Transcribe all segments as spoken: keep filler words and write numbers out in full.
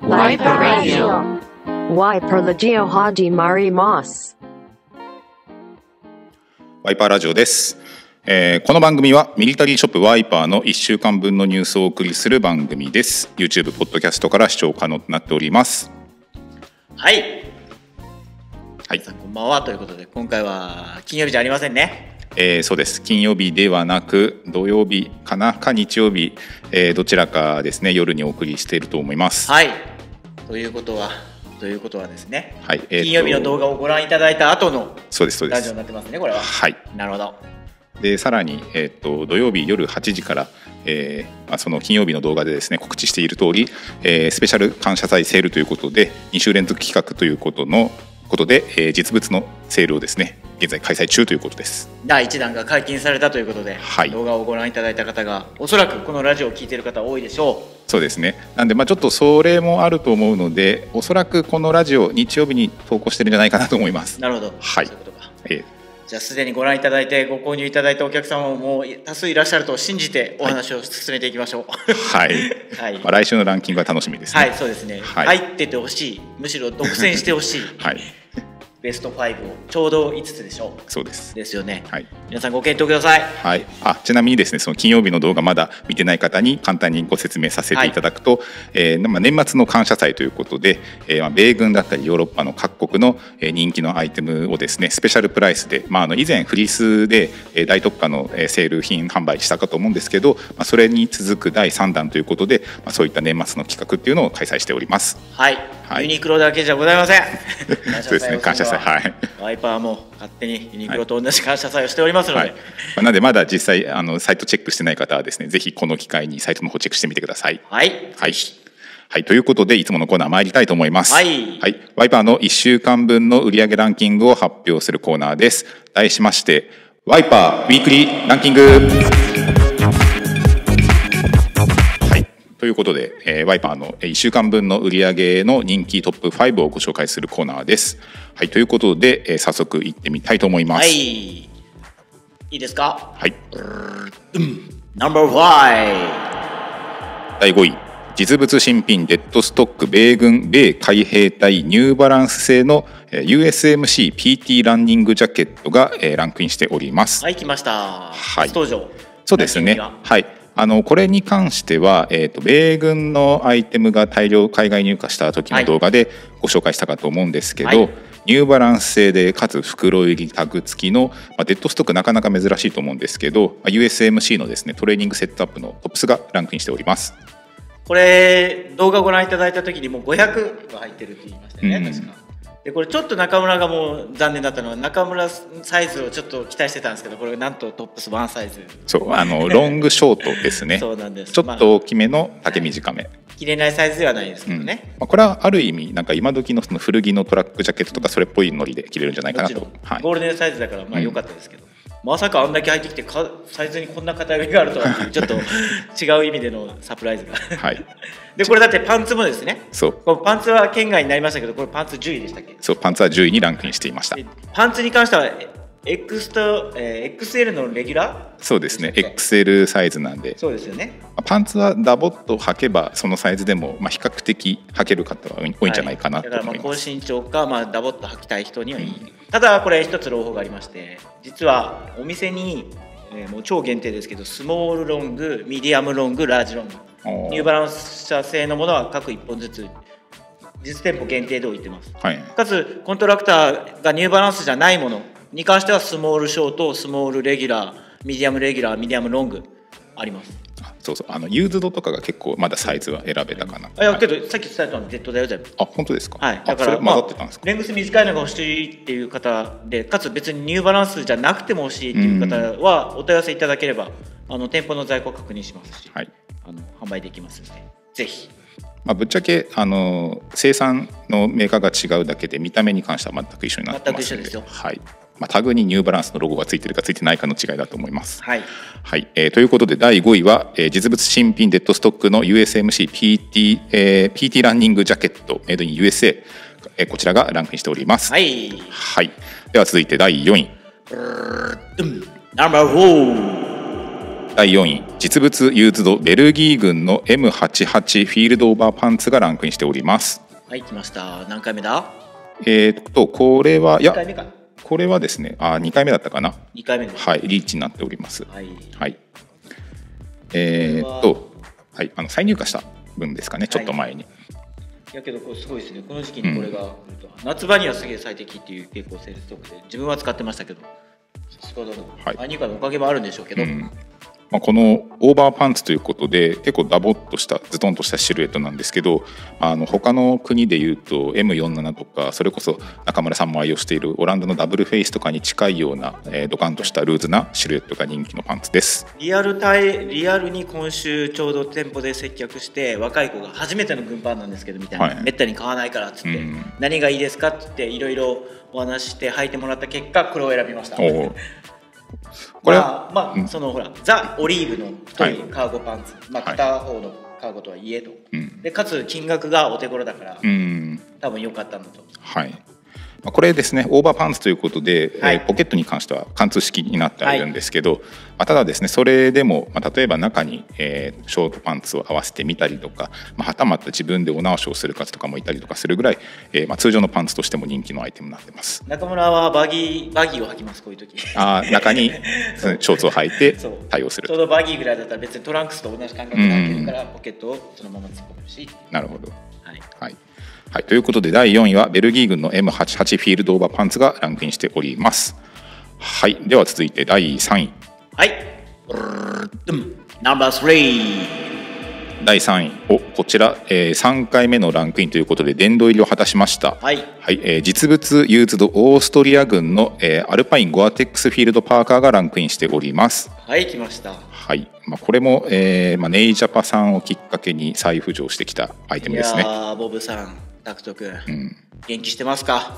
Wiper Radio. Wiper Radio Haji Marimas。 ワイパーラジオです、えー、この番組はミリタリーショップワイパーのいっしゅうかんぶんのニュースをお送りする番組です。 YouTube、ポッドキャストから視聴可能となっております。 はい、 はい、 皆さんこんばんはということで、今回は金曜日じゃありませんね。 えー、そうです。金曜日ではなく土曜日かなか日曜日、えー、どちらかですね、夜にお送りしていると思います。 はい、ということはということはですね、 はい、えー、 金曜日の動画をご覧いただいた後のそうですそうですラジオになってますね、これは。 はい、 なるほど。 でさらに、えー、と土曜日夜はちじから、えーまあ、その金曜日の動画でですね告知している通り、えー、スペシャル感謝祭セールということでに週連続企画ということのことで、えー、実物のセールをですね現在開催中ということです。 だいいちだんが解禁されたということで、 はい、 動画をご覧いただいた方がおそらくこのラジオを聞いている方多いでしょう。 そうですね。なんでまあちょっとそれもあると思うので、おそらくこのラジオ日曜日に投稿してるんじゃないかなと思います。 なるほど、 はい、 そういうことか。 えーじゃあすでにご覧いただいてご購入いただいたお客様も多数いらっしゃると信じてお話を進めていきましょう。 はい、 はい、 まあ、来週のランキングは楽しみですね。 はい、そうですね、 はい、 入っててほしい、むしろ独占してほしい、 はい、 ベストファイブをちょうどいつつでしょう。 そうですですよね、 はい、 皆さんご検討ください。 はい、あちなみにですね、その金曜日の動画まだ見てない方に簡単にご説明させていただくと、はい、えーまあ、年末の感謝祭ということで、えーまあ、米軍だったりヨーロッパの各国の人気のアイテムをですねスペシャルプライスで、まあ、あの以前フリースで大特価のセール品販売したかと思うんですけど、まあ、それに続くだいさんだんということで、まあ、そういった年末の企画っていうのを開催しております。 はい、はい、ユニクロだけじゃございません。 そうですね、感謝祭、はい、 ワイパーも勝手にユニクロと同じ感謝祭をしておりますので、はいはい、 なのでまだ実際あのサイトチェックしてない方はですね、ぜひこの機会にサイトの方チェックしてみてください。 はい、 はいはい、ということでいつものコーナー参りたいと思います。 はい、 はい、ワイパーのいっしゅうかんぶんの売上ランキングを発表するコーナーです。題しましてワイパーウィークリーランキング。はい、ということで、えー、ワイパーのいっしゅうかんぶんの売上の人気トップごをご紹介するコーナーです。はい、ということで、えー、早速いってみたいと思います。 はい、いいですか。 はい、 ナンバーファイブ、 だいごい、実物新品デッドストック米軍米海兵隊ニューバランス製の ユーエスエムシー ピーティー ランニングジャケットがランクインしております。 はい、来ました。 はい、 初登場。 そうですね。はい、あのこれに関しては、えーと、米軍のアイテムが大量海外入荷した時の動画でご紹介したかと思うんですけど、はい、ニューバランス製でかつ袋入りタグ付きの、まあ、デッドストックなかなか珍しいと思うんですけど、 ユーエスエムシー のですねトレーニングセットアップのトップスがランクインしております。 これ動画をご覧いただいた時にもうごひゃくが入ってるって言いましたよね、うん、確か。でこれちょっと中村がもう残念だったのは、中村サイズをちょっと期待してたんですけど、これなんとトップスワンサイズ。 そうあのロングショートですね。 そうなんです。 ちょっと大きめの丈短め、 まあ、着れないサイズではないですけどね、 うん、まあ、これはある意味なんか今時のその古着のトラックジャケットとかそれっぽいノリで着れるんじゃないかなと。はい、 ゴールデンサイズだからまあ良かったですけど、うん、まさかあんだけ入ってきてかサイズにこんな偏りがあるとはちょっと違う意味でのサプライズがはい、でこれだってパンツもですね、 そうこのパンツは圏外になりましたけど、これパンツじゅういでしたっけ。 そう、パンツはじゅういにランクインしていました。 パンツに関しては X と、えー、エックスエル のレギュラー。 そうですね、 エックスエル サイズなんで。 そうですよね。 パンツはダボっと履けばそのサイズでも、まあ、比較的履ける方は多いんじゃないかなと思います。 はい、だからまあ高身長か、まあ、ダボっと履きたい人にはいい、うん、ただこれ一つ朗報がありまして、実はお店に、えー、もう超限定ですけど、スモールロング、ミディアムロング、ラージロング、ニューバランス社製のものは各いっぽんずつ実店舗限定で置いてます、はい、かつコントラクターがニューバランスじゃないものに関してはスモールショート、スモールレギュラー、ミディアムレギュラー、ミディアムロングあります。 あ、そうそう、あのユーズドとかが結構まだサイズは選べたかな。 あ、いやけどさっき伝えたの Z だよ全部。 あ、本当ですか。 はい、だからまあ、混ざってたんですか。 レングス短いのが欲しいっていう方で、かつ別にニューバランスじゃなくても欲しいっていう方はお問い合わせいただければ、あの店舗の在庫確認しますし、はい、あの販売できますのでぜひ。 まあ、ぶっちゃけあの生産のメーカーが違うだけで見た目に関しては全く一緒になってますので、全く一緒ですよ。はい、まあ、タグにニューバランスのロゴがついてるかついてないかの違いだと思います。はい、はい、えー、ということでだいごいは、えー、実物新品デッドストックの ユーエスエムシー ピーティー、えー、ピーティー ランニングジャケットメイドイン ユーエスエー、えー、こちらがランクインしております。はい、はい、では続いてだいよんい、 ナンバーフォー、 だいよんい実物ユーズドベルギー軍の エムはちじゅうはち フィールドオーバーパンツがランクインしております。 はい、来ました。何回目だ？ えー、っとこれはいやにかいめか。 これはですねあにかいめだったかな。 にかいめです。 はい、リーチになっております。 はい、 はい、えー、っとはい、あの再入荷した分ですかね、ちょっと前に。 はい、やけどこれすごいですね。この時期にこれが、うん、夏場にはすげえ最適っていう結構セールストックで自分は使ってましたけど、さすがだな。再入荷のおかげもあるんでしょうけど、うん、 まあ、このオーバーパンツということで結構ダボっとしたズドンとしたシルエットなんですけど、あの他の国でいうと エムよんじゅうなな とか、それこそ中村さんも愛用しているオランダのダブルフェイスとかに近いような、えー、ドカンとしたルーズなシルエットが人気のパンツです。 リアルタイリアルに今週ちょうど店舗で接客して、若い子が初めての軍パンなんですけどみたいな、はい、めったに買わないからっつって、うん、何がいいですかって言っていろいろお話して履いてもらった結果これを選びました。これはまあ、まあ、そのほらザ・オリーブの太いカーゴパンツ、はい、まあ、片方のカーゴとはいえと、はい、でかつ金額がお手頃だから、うん、多分良かったんだと。 はい、これですねオーバーパンツということで、はい、えー、ポケットに関しては貫通式になっているんですけど、はい、まあ、ただですねそれでも、まあ、例えば中に、えー、ショートパンツを合わせてみたりとか、まあ、はたまた自分でお直しをする方とかもいたりとかするぐらい、えーまあ、通常のパンツとしても人気のアイテムになってます。 中村はバギーバギーを履きます。こういう時あ中にショーツを履いて対応する。 ちょうどバギーぐらいだったら別にトランクスと同じ感覚で履けるから、ポケットをそのまま突っ込むし。 なるほど。はい、はいはい、ということでだいよんいはベルギー軍の エムはちじゅうはち フィールドオーバーパンツがランクインしております。はい、では続いてだいさんい。 はい、ナンバースリー。 だいさんい、おこちら、えー、さんかいめのランクインということで殿堂入りを果たしました。 はい、 はい、えー、実物ユーズドオーストリア軍の、えー、アルパインゴアテックスフィールドパーカーがランクインしております。 はい、来ました。 はい、まあ、これも、えーまあ、ネイジャパさんをきっかけに再浮上してきたアイテムですね。 いやーボブさん、タクト君、うん、元気してますか？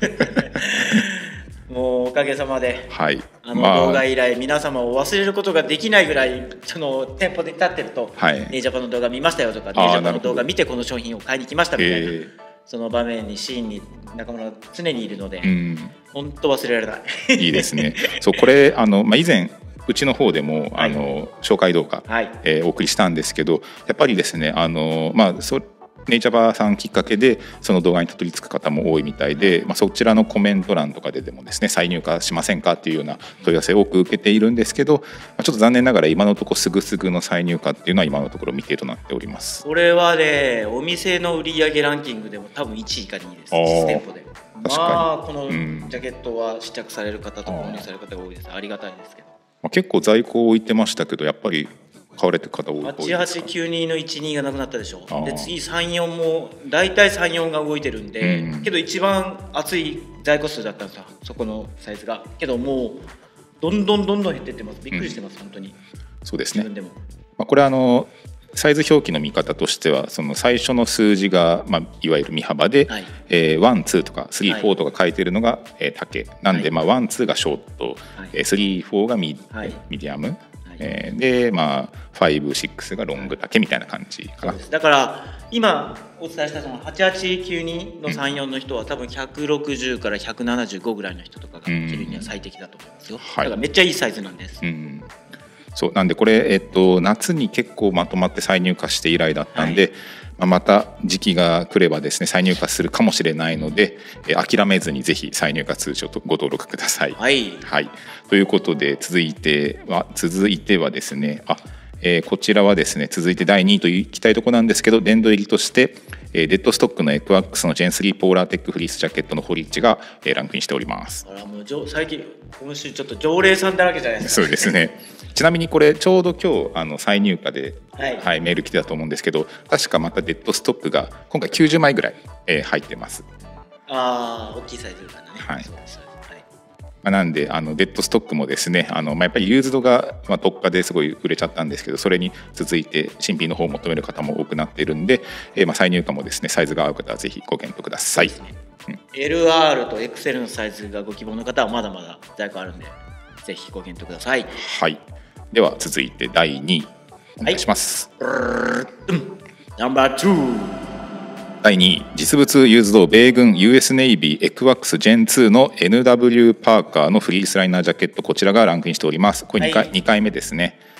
もうおかげさまで、はい、あの動画以来、まあ、皆様を忘れることができないぐらいその店舗で立ってると、はい、ネイジャパの動画見ましたよとか、ネイジャパの動画見てこの商品を買いに来ましたみたいな、えー、その場面にシーンに中村は常にいるので、うん、本当忘れられない。 いいですね。そうこれあの、まあ、以前うちの方でも、はい、あの紹介動画、はい、えー、お送りしたんですけど、やっぱりですねあの、まあ、そネイチャバーさんきっかけでその動画にたどり着く方も多いみたいで、まあ、そちらのコメント欄とかででもですね再入荷しませんかっていうような問い合わせを多く受けているんですけど、まあ、ちょっと残念ながら今のところすぐすぐの再入荷っていうのは今のところ未定となっております。 これはねお店の売上ランキングでも多分いちい以下にいいです。実店舗で確かに、まあ、このジャケットは試着される方と購入される方が多いです。ありがたいですけど、 まあ、結構在庫を置いてましたけどやっぱり買われてる方多いですか？はちはちきゅうにのいちにがなくなったでしょ。で次さんよんも大体さんよんが動いてるんで、うん、けど一番熱い在庫数だったんですよそこのサイズが。けどもうどんどんどんどん減ってってます。びっくりしてます、うん、本当に。 そうですね。自分でも、まあ、これあのサイズ表記の見方としてはその最初の数字が、まあ、いわゆる身幅で、はい、えー、ワン、ツーとかスリー、フォーとか書いてるのが、えー、丈なんで、はい、まあ、ワン、ツーがショート、はい、スリー、フォーがミ、はい、ミディアム、はい、えー、で、まあ、ファイブ、シックスがロング丈みたいな感じかな。 そうです。だから今お伝えしたそのはちはちきゅうにのさんよんの人は多分ひゃくろくじゅうからひゃくななじゅうごぐらいの人とかが着るには最適だと思いますよ、うん、だからめっちゃいいサイズなんです、はい、うん、 そうなんでこれ、えっと、夏に結構まとまって再入荷して以来だったんで、はい、まあ、また時期が来ればですね再入荷するかもしれないので、え諦めずにぜひ再入荷通知をご登録ください。 はい、 はい、ということで続いては続いてはですねあ、えー、こちらはですね続いてだいにいといきたいところなんですけど殿堂入りとして、えー、デッドストックのエクワックスのジェンスリーポーラーテックフリースジャケットのホリッチが、えー、ランクインしております。 あらもう最近今週ちょっと常連さんだらけじゃないですか。 そうですね。ちなみにこれちょうど今日あの再入荷で、はいはい、メール来てたと思うんですけど確かまたデッドストックが今回きゅうじゅうまいぐらい、えー、入ってます。 ああ大きいサイズだね。 はい、 そうです。 まあ、なんであのデッドストックもですねあの、まあ、やっぱりユーズドが、まあ、特価ですごい売れちゃったんですけどそれに続いて新品の方を求める方も多くなっているんで、えー、まあ再入荷もですねサイズが合う方はぜひご検討ください。 うん、エルアール と エックスエル のサイズがご希望の方はまだまだ在庫あるんでぜひご検討ください。 はい、では続いてだいにいお願いします。 はい、ナンバーツー。 だいにい実物ユーズド米軍 ユーエス ネイビーエクワックスジェンツーの エヌダブリュー パーカーのフリースライナージャケットこちらがランクインしております。これ 2, 回、はい、にかいめですね。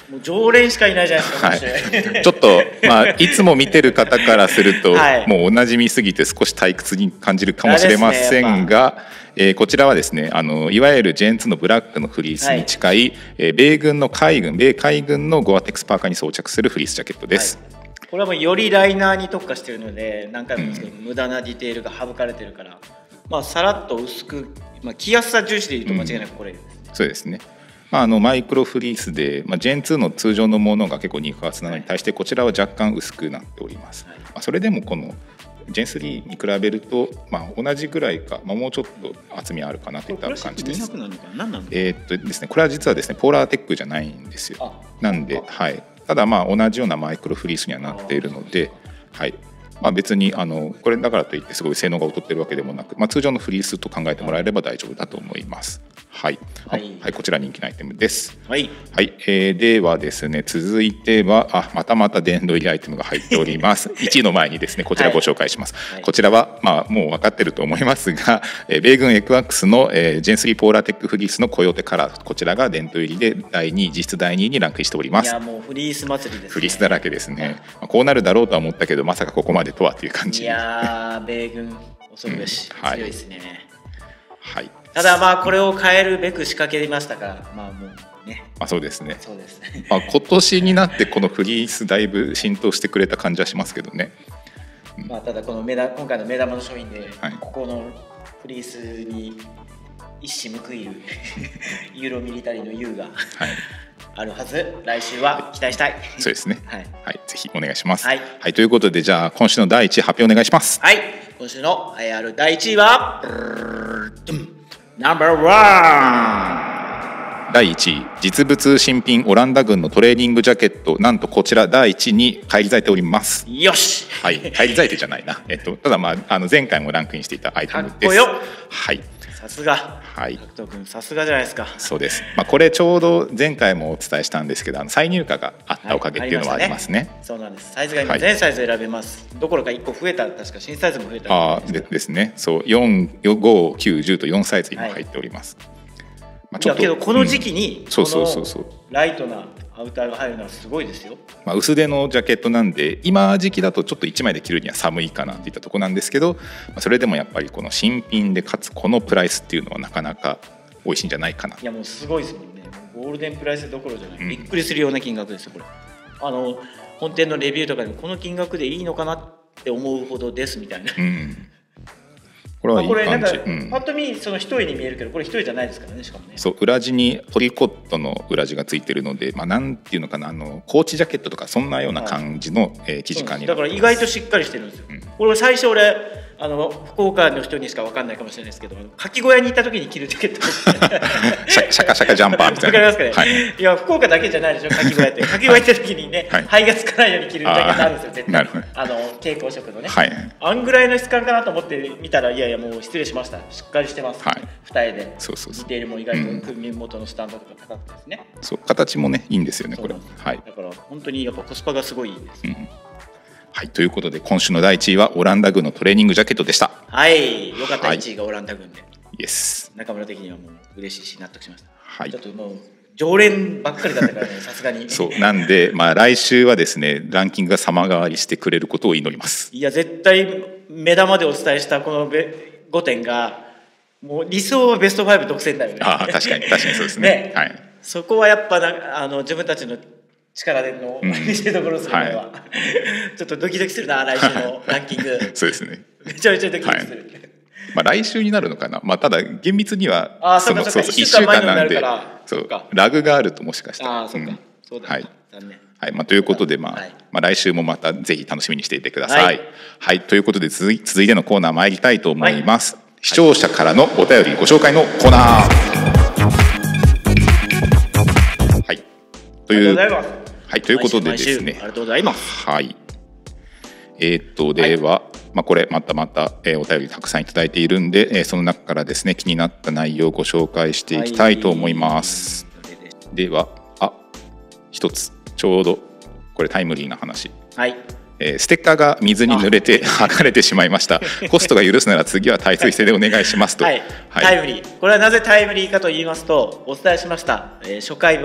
もう常連しかいないじゃないですか、 はい、ちょっと、まあ、いつも見てる方からすると、はい、もうおなじみすぎて少し退屈に感じるかもしれませんが、えー、こちらはですね、あのいわゆるジェンツのブラックのフリースに近い、はい、えー、米軍の海軍米海軍のゴアテックスパーカーに装着するフリースジャケットです、はい、 これはもうよりライナーに特化しているので、何回も言うんですけど、うん、無駄なディテールが省かれてるから、まあ、さらっと薄く、まあ、着やすさ重視でいうと間違いなくこれです、 うん、そうですね。まあ、あのマイクロフリースで、まあ、ジェンツー の通常のものが結構肉厚なのに対して、こちらは若干薄くなっております、はい、まあ、それでもこのジェンスリーに比べると、まあ、同じぐらいか、まあ、もうちょっと厚みあるかなといった感じです。えーっとですね、これは実はですねポーラーテックじゃないんですよ。なんで、はい、ただまあ同じようなマイクロフリースにはなっているので、はい、まあ、別にあのこれだからといってすごい性能が劣ってるわけでもなく、まあ、通常のフリースと考えてもらえれば大丈夫だと思います。はい、はい、はい、こちら人気のアイテムです。はい、はい、えー、ではですね、続いてはあまたまた殿堂入りアイテムが入っております。いちいの前にですね、こちらご紹介します。はい、こちらはまあもう分かってると思いますが、えー、米軍エクワックスの、えー、ジェンスリーポーラーテックフリースのコヨーテカラー、こちらが殿堂入りでだいにい、実質だいにいにランクインしております。 いやもうフリース祭りですね。 フリースだらけですね。まあ、こうなるだろうとは思ったけど、まさかここまでとはという感じ。 いやー、米軍恐るべし、うん、はい、強いですね。 はい。 ただまあこれを変えるべく仕掛けましたから、まあもうね。 あ、そうですね。 そうですね。 まあ今年になってこのフリースだいぶ浸透してくれた感じはしますけどね。 うん、まあただこの目だ今回の目玉の商品で、はい、ここのフリースに一矢報いるユーロミリタリーの U が、はい、あるはず。来週は期待したい。 そうですね。はい、はい、ぜひお願いします。はい、はい、ということでじゃあ今週のだいいちい発表お願いします。 はい、今週の栄えあるだいいちいは。ナンバーワン、 だいいちい、実物新品オランダ軍のトレーニングジャケット、なんとこちらだいいちいに返り咲いております。 よし、 はい、返り咲いてじゃないな、えっと、ただ、まあ、あの前回もランクインしていたアイテムです。 かっこよ。 はい、 さすが、はい、角君さすがじゃないですか。 そうです、まあ、これちょうど前回もお伝えしたんですけど、あの再入荷があったおかげっていうのはありますね。はい、 ね、そうなんです。サイズが今全サイズ選べます、はい、どころかいっこ増えた、確か新サイズも増えた。 あでですね、そうよん、ご、きゅう、じゅうとよんサイズ今入っております。はい、 まあ、ちょっといやけどこの時期にこのライトなアウターが入るのはすごいですよ。 まあ、薄手のジャケットなんで今時期だとちょっといちまいで着るには寒いかなっていったところなんですけど、それでもやっぱりこの新品でかつこのプライスっていうのはなかなか美味しいんじゃないかな。 いやもうすごいですもんね。ゴールデンプライスどころじゃない、うん、びっくりするような金額ですよこれ。あの本店のレビューとかでもこの金額でいいのかなって思うほどですみたいな、うん、これはいい感じ。まあ、これなんか、うん、パッと見その一重に見えるけどこれ一重じゃないですからね。しかもね、 そう裏地にポリコットの裏地がついてるので、まあ、なんていうのかな、あのコーチジャケットとかそんなような感じの、はい、えー、生地感になってます。 だから意外としっかりしてるんですよ、うん、これ最初俺あの福岡の人にしか分かんないかもしれないですけど、かき小屋に行った時に着るジャケットシャカシャカジャンパーみたいな。 わかりますかね、はい、いや福岡だけじゃないでしょかき小屋って。かき小屋行った時にね、はい、灰がつかないように着るジャケットあるんですよ絶対。あの蛍光色のね、はい、あんぐらいの質感かなと思って見たら、いやいやもう失礼しました、しっかりしてます、はい、二重で。そうそうそう、ディテールも意外と首元のスタンドとか高くてですね、 うん、そう形もねいいんですよねこれ。はい、 だから本当にやっぱコスパがすごいいいです、うん、 はい、ということで今週のだいいちいはオランダ軍のトレーニングジャケットでした。 はい、よかった、はい、いちいがオランダ軍で。 イエス。 中村的にはもう嬉しいし納得しました。はい、ちょっともう常連ばっかりだったからねさすがに。 そうなんで、まあ、来週はですねランキングが様変わりしてくれることを祈ります。 いや絶対目玉でお伝えしたこのごてんがもう理想はベストご独占だよね。 ああ確かに確かにそうですね。ね、はい、 そこはやっぱなあの自分たちの力での見せどころするのは、うん、はい、ちょっとドキドキするな来週のランキング。 そうですね、 めちゃめちゃドキドキする、はい、 まあ、来週になるのかな、まあ、ただ厳密にはあそのそうそういっしゅうかんなんでそうラグがあるともしかしたら。 あそうか、うん、そうだ、はい、残念。 はい、まあ、ということで、まあはい、まあ来週もまたぜひ楽しみにしていてください。はい、はい、ということで続い続いてのコーナー参りたいと思います。はい、視聴者からのお便りご紹介のコーナー。はい、という。はい、ということでですね。 ありがとうございます。 はい。えー、っとでは、はい、まあこれまたまた、えー、お便りたくさんいただいているんで、えー、その中からですね気になった内容をご紹介していきたいと思います。はい、では、あ、一つちょうどこれタイムリーな話。はい。えー、ステッカーが水に濡れて剥がれてしまいました。コストが許すなら次は耐水性でお願いしますと。はい。 はい、タイムリー。これはなぜタイムリーかと言いますと、お伝えしました、えー、初回版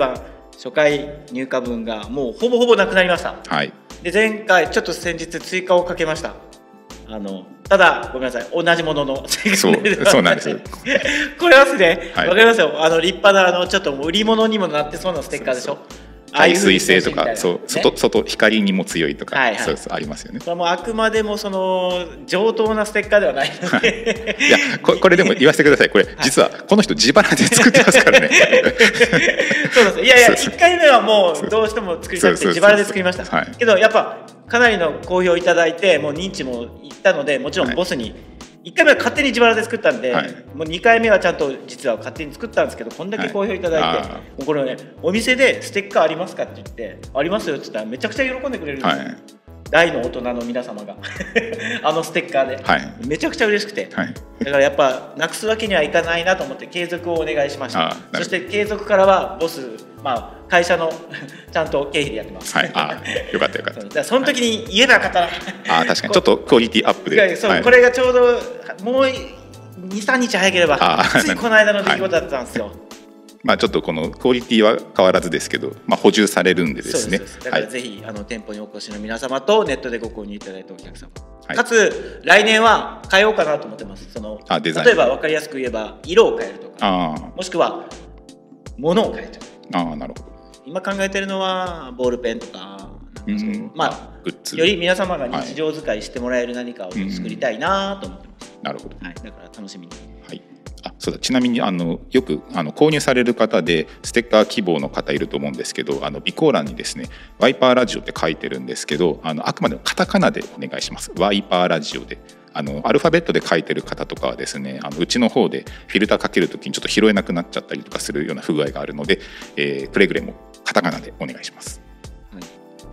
初回入荷分がもうほぼほぼなくなりました。 はい、 で前回ちょっと先日追加をかけました。あのただごめんなさい、同じもののそうそうなんですよこれはですね、 はい、 わかりますよ。あの立派なあのちょっと売り物にもなってそうなステッカーでしょ。 耐水性とか、そう、外、外光にも強いとか、 はいはい、 そうそうありますよね。 これもあくまでもその上等なステッカーではないのでいやこ、これでも言わせてください。これ、はい、実はこの人自腹で作ってますからね。 そうです。いやいや、いっかいめはもうどうしても作りたくて自腹で作りました。はい、けどやっぱかなりの好評いただいて、もう認知もいったので、もちろんボスに、はい、いっかいめは勝手に自腹で作ったんで、はい、もうにかいめはちゃんと実は勝手に作ったんですけど、こんだけ好評いただいて、はい、もうこれね、お店でステッカーありますかって言ってありますよって言ったらめちゃくちゃ喜んでくれるんですよ、はい、大の大人の皆様があのステッカーで、はい、めちゃくちゃ嬉しくて、はい、だからやっぱなくすわけにはいかないなと思って継続をお願いしました。そして継続からはボス、まあ、会社のちゃんと経費でやってます、はい、あよかったよかった。 だからその時に言えばよかったな、 あ確かにちょっとクオリティアップでそう、はい、これがちょうどもうにさんにち早ければついこの間の出来事だったんですよ、はい、 まあ、ちょっとこのクオリティは変わらずですけど、まあ、補充されるんでですね。 だからぜひ、はい、あの店舗にお越しの皆様とネットでご購入いただいたお客様、はい、かつ来年は変えようかなと思ってます。そのあデザイン、例えば分かりやすく言えば色を変えるとか、あもしくは物を変えちゃう。 あなるほど。 今考えてるのはボールペンとかなんですけど、まあ、より皆様が日常使いしてもらえる何かを作りたいなと思ってます、 なるほど、 はい、だから楽しみに、 はい、あそうだちなみにあのよくあの購入される方でステッカー希望の方いると思うんですけど、あの備考欄にですねワイパーラジオって書いてるんですけど、あのあくまでもカタカナでお願いします。ワイパーラジオで、あのアルファベットで書いてる方とかはですね、あのうちの方でフィルターかけるときにちょっと拾えなくなっちゃったりとかするような不具合があるので、えー、くれぐれもカタカナでお願いします。 はい、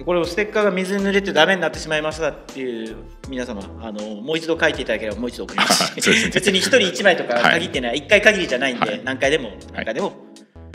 これをステッカーが水に濡れてダメになってしまいましたっていう皆様、あのもう一度書いていただければもう一度送りますし別にひとりいちまいとか限ってない、はい、いっかい限りじゃないんで、はい、何回でも何回でも、はい、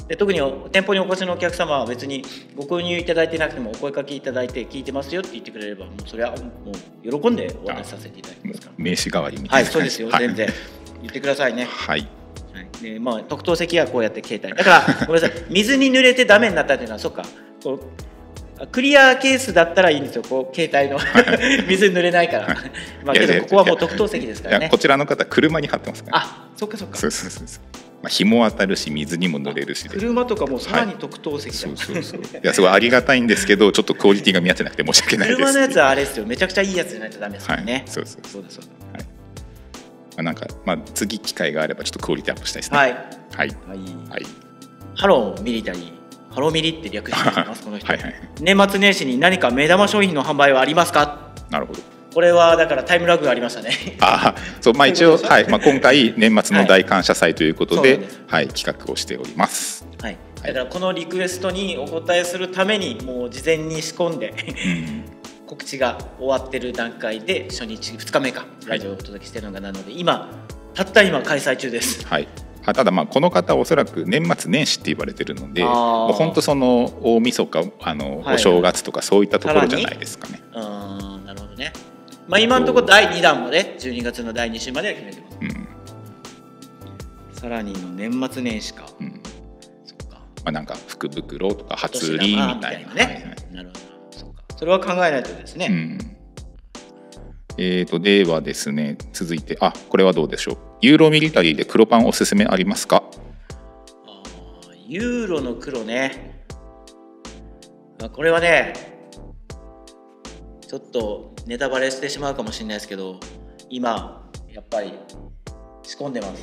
で特に店舗にお越しのお客様は別にご購入いただいてなくてもお声かけいただいて聞いてますよって言ってくれれば、もうそれはもう喜んでお渡しさせていただきますから。 名刺代わりみたいな、 はい、そうですよ、はい、全然言ってくださいね。 はいはい、でまあ、特等席はこうやって携帯だからごめんなさい、水に濡れてダメになったっていうのはそっか、こうクリアケースだったらいいんですよ、こう携帯の水に濡れないから、まあけどここはもう特等席ですからね。 こちらの方車に貼ってますから、ね、 あそっかそっか、 そうそうそうそう、まあ、日も当たるし水にも濡れるしで、 車とかもさらに特等席だ、 はい、そうそうそういやすごいありがたいんですけど、ちょっとクオリティが見合ってなくて申し訳ないです。 車のやつはあれですよ、めちゃくちゃいいやつじゃないとダメですからね、はい、 そうそうそうですそうです、はい、 まあ、なんか、まあ、次機会があればちょっとクオリティアップしたいですね。 はい、 はいはいはい、ハローミリタリー、ハロミリって略していますこの人はい、はい、年末年始に何か目玉商品の販売はありますか。 なるほど、 これはだからタイムラグがありましたね。 あそう、まあ、一応、はい、まあ、今回年末の大感謝祭ということで、はいはい、企画をしております。 はい、だからこのリクエストにお答えするためにもう事前に仕込んで、うん告知が終わってる段階で初日ふつかめかラジオをお届けしているのがなので、はい、今たった今開催中です。 はい、ただまあこの方おそらく年末年始って言われてるので、もう本当その大晦日あの、はい、お正月とかそういったところじゃないですかね。 あなるほどね。まあ今のところだいにだんまでじゅうにがつのだいに週までは決めてます。うん、さらにの年末年始か。うん、そっか。まあなんか福袋とか初売りみたいな。 ね。はいはい、なるほど。それは考えないとですね。うん、 えーとではですね、続いてあこれはどうでしょう。ユーロミリタリーで黒パンおすすめありますか。 あユーロの黒ね、あこれはねちょっとネタバレしてしまうかもしれないですけど、今やっぱり仕込んでます。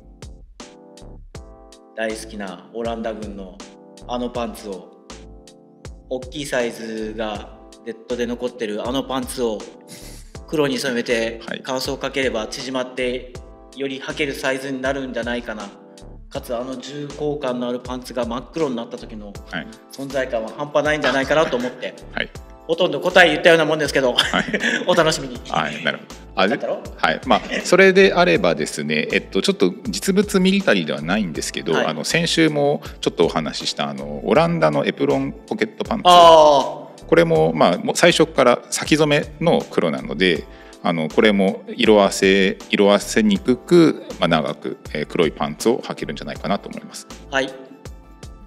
大好きなオランダ軍のあのパンツを、大きいサイズがネットで残ってるあのパンツを黒に染めて乾燥かければ縮まってより履けるサイズになるんじゃないかな。かつあの重厚感のあるパンツが真っ黒になった時の存在感は半端ないんじゃないかなと思って、はい、ほとんど答え言ったようなもんですけど、はい、お楽しみに。 はい、なるほど。あれはい、まあそれであればですね、えっとちょっと実物ミリタリーではないんですけど、はい、あの先週もちょっとお話ししたあのオランダのエプロンポケットパンツ、あこれもまあもう最初から先染めの黒なので、あのこれも色あせ色あせにくく、まあ、長く、えー、黒いパンツを履けるんじゃないかなと思います。 はい。こ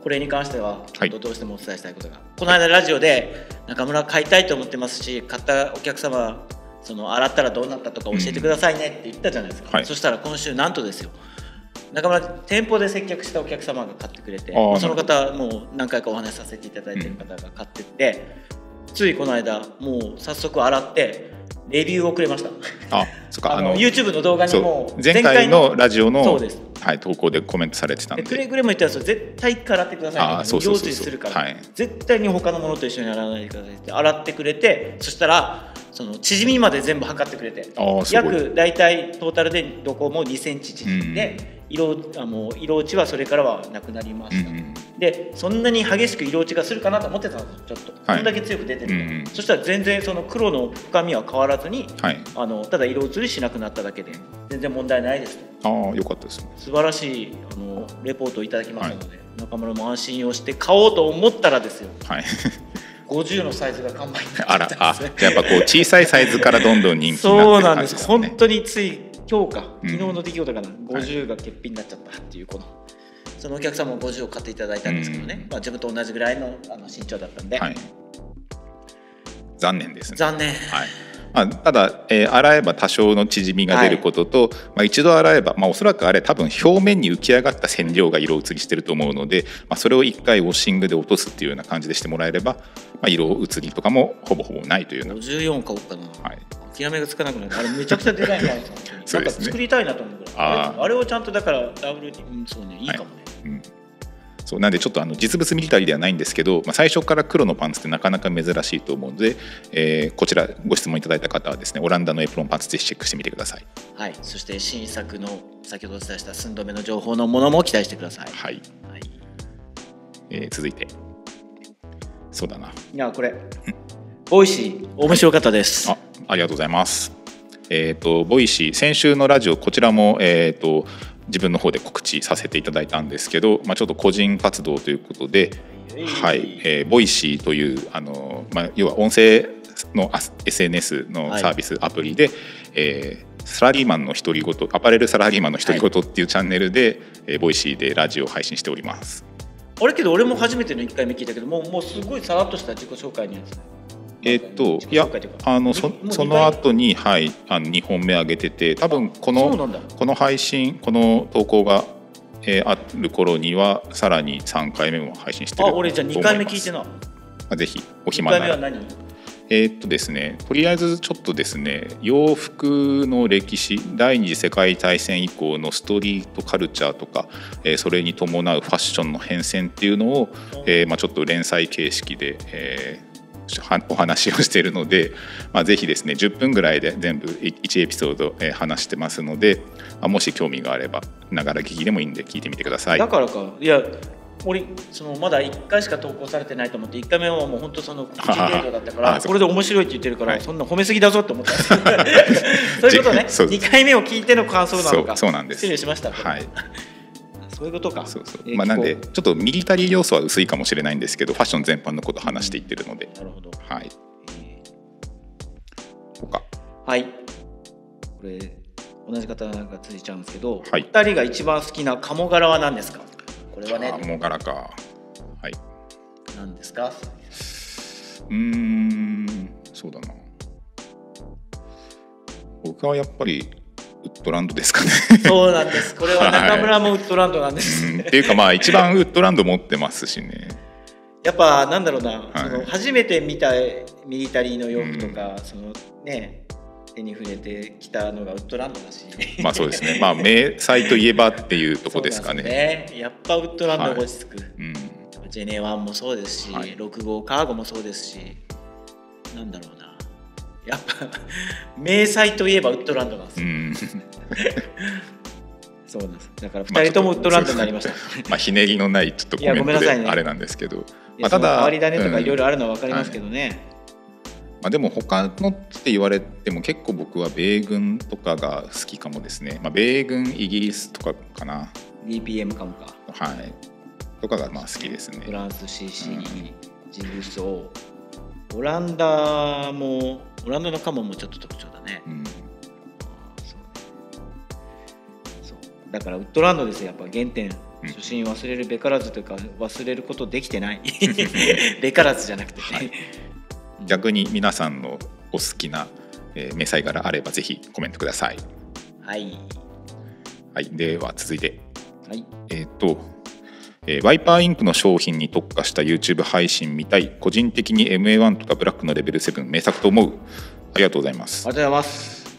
これに関してははいどうしてもお伝えしたいことが、この間ラジオで中村買いたいと思ってますし、買ったお客様その洗ったらどうなったとか教えてくださいねって言ったじゃないですか、 はい、 そしたら今週なんとですよ、中村店舗で接客したお客様が買ってくれて、 あその方もう何回かお話しさせていただいている方が買ってって、うん、ついこの間もう早速洗ってレビューをくれました。 あ、そっか、 あの YouTube の動画にも前回のラジオのそうです、 はい、投稿でコメントされてたんで、 くれぐれも言ったら絶対一回洗ってください、ね、 あ、そうそうそうそう、 色落ちするから、 はい、 絶対に他のものと一緒に洗わないでくださいって洗ってくれて、そしたらその縮みまで全部測ってくれて、約大体トータルでどこもにセンチ縮んで、うん色あの色落ちはそれからはなくなりました、うん、でそんなに激しく色落ちがするかなと思ってたんですよ、ちょっと、はい、こんだけ強く出てる、うん、そしたら全然その黒の深みは変わらずに、はい、あのただ色移りしなくなっただけで全然問題ないですと。 ああ、よかったですね。 素晴らしいあのレポートをいただきましたので、はい、中村も安心をして買おうと思ったらですよ、はい、ごじゅうのサイズが完売になっちゃったんですね。あら、あ、じゃあやっぱこう小さいサイズからどんどん人気になってる感じですね。 そうなんです、本当につい今日か昨日の出来事かな、うん、ごじゅうが欠品になっちゃったっていう、このそのお客様もごじゅうを買っていただいたんですけどね、うん、まあ、自分と同じぐらいのあの身長だったんで、はい、 残念ですね。 残念、 はい、まあ、ただ、えー、洗えば多少の縮みが出ることと、はい、まあ、一度洗えば、まあ、おそらくあれ多分表面に浮き上がった染料が色移りしてると思うので、まあ、それを一回ウォッシングで落とすっていうような感じでしてもらえれば、まあ、色移りとかもほぼほぼないというような。 ごじゅうよん買おうかな、 はい、 諦めがつかなくなる。あれめちゃくちゃデザインがあるんですよなんか作りたいなと思うぐらい、あ, あれをちゃんとだからダブルに、うん、そうね、いいかもね、はい、うん、 そうなんでちょっとあの実物ミリタリーではないんですけど、まあ、最初から黒のパンツってなかなか珍しいと思うので、えー、こちらご質問いただいた方はですね、オランダのエプロンパンツぜひチェックしてみてください。 はい、そして新作の先ほどお伝えした寸止めの情報のものも期待してください。 はい、はい、えー、続いてそうだな、 いやこれボイシー面白かったです。 あ、ありがとうございます。えーと、ボイシー先週のラジオこちらも、えーと自分の方で告知させていただいたんですけど、まあ、ちょっと個人活動ということで、はい、えー、ボイシーというあの、まあ、要は音声の エスエヌエス のサービスアプリで、はい、えー、サラリーマンの独り言、アパレルサラリーマンの独り言っていうチャンネルで、はい、えー、ボイシーでラジオを配信しております。 あれけど俺も初めてのいっかいめ聞いたけど、もう、もうすごいさらっとした自己紹介のやつ。 えー、っといやあの そ, その後に、はい、あのにほんめ上げてて、多分このこの配信この投稿が、えー、ある頃にはさらにさんかいめも配信してると思います。 あ、俺じゃあにかいめ聞いてな。 ぜひお暇なら。 にかいめは何？ えー、っとですねとりあえずちょっとですね、洋服の歴史、第二次世界大戦以降のストリートカルチャーとか、えー、それに伴うファッションの変遷っていうのを、えーまあ、ちょっと連載形式で、えーお話をしているので、まあ、ぜひですねじゅっぷんぐらいで全部いちエピソード話してますので、まあ、もし興味があればながら聞きでもいいんで聞いてみてください。 だからか、いや俺そのまだいっかいしか投稿されてないと思って、いっかいめはもう本当その口程度だったからこれで面白いって言ってるから、はい、そんな褒めすぎだぞって思ったそういうことねにかいめを聞いての感想なのか。 そう、そうなんです。 失礼しました。 はいそういうことか。 そうそう、えー、まあ、なんでちょっとミリタリー要素は薄いかもしれないんですけど、ファッション全般のことを話していってるので、 うん、なるほど、 はい、えー、他はい、これ同じ方が続いちゃうんですけど、 はい、 ふたりが一番好きな鴨柄は何ですか？これはね、 鴨柄か、はい、 何ですか？ うーん、そうだな、僕はやっぱりウッドランドですかね。 そうなんです。これは中村もウッドランドなんです、 はい、うん、っていうかまあ一番ウッドランド持ってますしね。 やっぱなんだろうな、 はい、 その初めて見たミリタリーの洋服とか、うん、そのね手に触れてきたのがウッドランドだし、 まあそうですね。まあ迷彩といえばっていうとこですかね。 そうですね。やっぱウッドランド落ち着く。はい、 うん、 ジェネワンもそうですし、はい、ろく号カーゴもそうですし、なんだろうな。やっぱ迷彩といえばウッドランドなんですよ、うん、そうなんです。だからふたりともウッドランドになりました。 まあひねりのないちょっとコメントであれなんですけど、 まあ、ただ変わり種とかいろいろあるのは分かりますけどね、うん、はい、 まあ、でも他のって言われても結構僕は米軍とかが好きかもですね。まあ、米軍イギリスとかかな、 ディーピーエム かもか、 はい、とかがまあ好きですね。 フランス シーシー、うん、ジグソー、オランダもオランダのカモもちょっと特徴だね、うん、そうね、そうだからウッドランドですよ、やっぱ原点うん、 初心忘れるべからずというか忘れることできてないべからずじゃなくて、ね、はい、 逆に皆さんのお好きな、えー、明細柄あればぜひコメントください。 はい、 はい、では続いて、 はい、 えっとえー、ワイパーインクの商品に特化した YouTube 配信見たい、個人的に エムエーワン とかブラックのレベルセブン名作と思う。ありがとうございます。 ありがとうございます。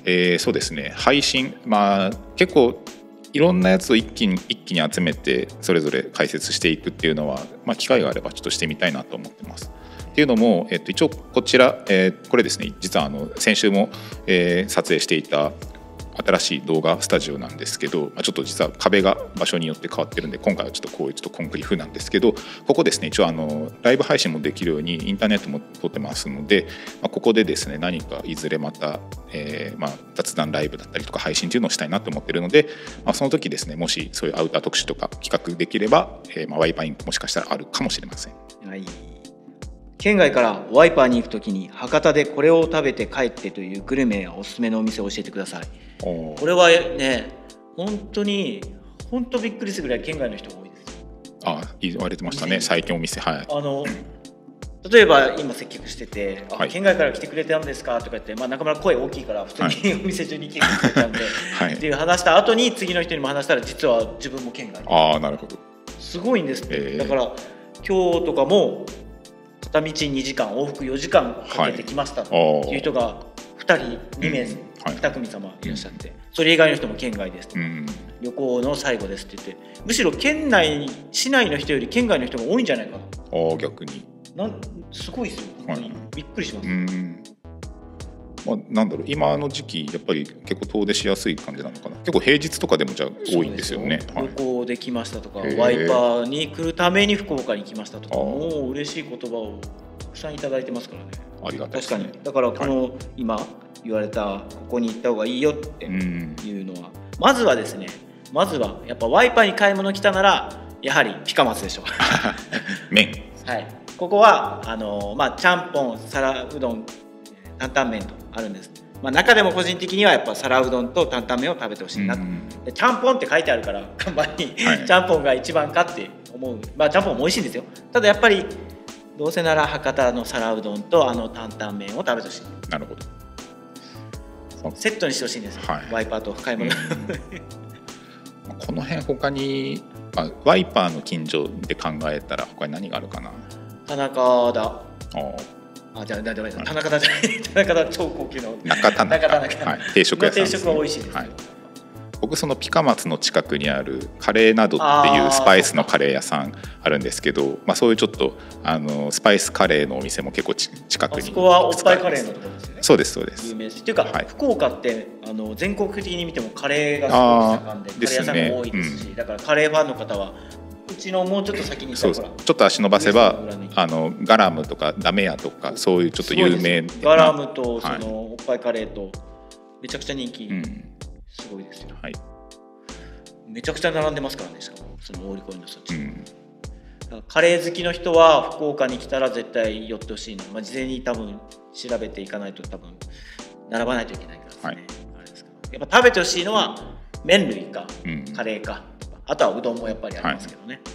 えー、そうですね、配信、まあ結構いろんなやつを一気に一気に集めてそれぞれ解説していくっていうのは、まあ、機会があればちょっとしてみたいなと思ってます。っていうのも、えっと、一応こちら、えー、これですね、実はあの先週も、えー、撮影していた新しい動画スタジオなんですけど、まあ、ちょっと実は壁が場所によって変わってるんで今回はちょっとこういうちょっとコンクリ風なんですけど、ここですね、一応あのライブ配信もできるようにインターネットも撮ってますので、まあ、ここでですね何かいずれまた、えーまあ、雑談ライブだったりとか配信というのをしたいなと思ってるので、まあ、その時ですね、もしそういうアウター特集とか企画できれば、えーまあ、ワイパーインクもしかしたらあるかもしれません。 はい、県外からワイパーに行くときに博多でこれを食べて帰ってというグルメやおすすめのお店を教えてください。これはね、本当に本当びっくりするぐらい県外の人が多いです。 ああ、言われてましたね、最近お店。はい、 あの例えば今接客してて、 はい、 県外から来てくれたんですかとか言って、まあ、中村声大きいから普通に、はい、お店中に来てくれたんで、はい、っていう話した後に次の人にも話したら実は自分も県外。 ああ、なるほど。 すごいんですって、 えー、 だから今日とかも片道にじかん往復よじかんかけてきましたっていう人がふたりにめい、うん、はい、に組様いらっしゃって、それ以外の人も県外ですと、うん、旅行の最後ですって言って、むしろ県内市内の人より県外の人が多いんじゃないかな。 ああ、逆になんすごいですよ、本当に、はい、びっくりします。 うん、まあ、なんだろう、今の時期やっぱり結構遠出しやすい感じなのかな。結構平日とかでもじゃあ多いんですよね。 はい、旅行できましたとか、ワイパーに来るために福岡に来ましたとか、もう嬉しい言葉をたくさんいただいてますからね。 ありがたいですね。 確かに。だからこの、はい、今言われたここに行った方がいいよっていうのは、まずはですね、まずはやっぱワイパーに買い物来たならやはりピカマツでしょう。 麺。 はい。ここはあのまあちゃんぽん、皿うどん、担々麺とあるんです。まあ、中でも個人的にはやっぱ皿うどんと担々麺を食べてほしいなと、うん、でちゃんぽんって書いてあるから看板に、はい、ちゃんぽんが一番かって思う。まあちゃんぽんも美味しいんですよ。ただやっぱりどうせなら博多の皿うどんとあの担々麺を食べてほしい。 なるほど。 セットにしてほしいんですよ、はい、ワイパーと買い物。 この辺他に、まあ、ワイパーの近所で考えたら他に何があるかな。 田中田。あ、じゃあダメだ、田中田じゃない、田中田超高級の中田中、はい、定食屋さんですね。 定食は美味しいです、はい、 僕そのピカマツの近くにあるカレーなどっていうスパイスのカレー屋さんあるんですけど、まあ、そういうちょっとあのスパイスカレーのお店も結構ち近くに。 あそこはおっぱいカレーのところですよね。 そうですそうです。 有名ですっていうか、はい、福岡ってあの全国的に見てもカレーがすごい盛んで、カレー屋さんが多いですし、うん、だからカレーファンの方はうちのもうちょっと先に行ったら、 ちょっと足伸ばせばあのガラムとかダメヤとかそういうちょっと有名なガラムとそのおっぱいカレーとめちゃくちゃ人気、うん、すごいですよ、はい、めちゃくちゃ並んでますからね。しかもその大利根のそっち、うん、カレー好きの人は福岡に来たら絶対寄ってほしいの、まあ、事前に多分調べていかないと多分並ばないといけないからですね、はい、あれですけどやっぱ食べてほしいのは麺類か、うん、カレーか、あとはうどんもやっぱりありますけどね、はい、